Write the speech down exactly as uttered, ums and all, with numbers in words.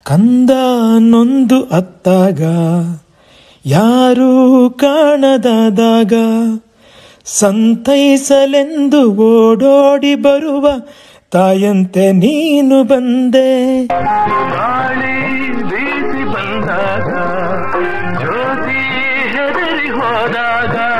ಕಂದ ನೊಂದು ಅತ್ತಾಗ ಯಾರೂ ಕಾಣದಾದಾಗ ಸಂತೈಸಲೆಂದು ಓಡೋಡಿ ಬರುವ ತಾಯಂತೆ ನೀನು ಬಂದೆ. ಗಾಳಿ ಬೀಸಿ ಬಂದಾಗ ಜ್ಯೋತಿ ಹೆದರಿ ಹೋದಾಗ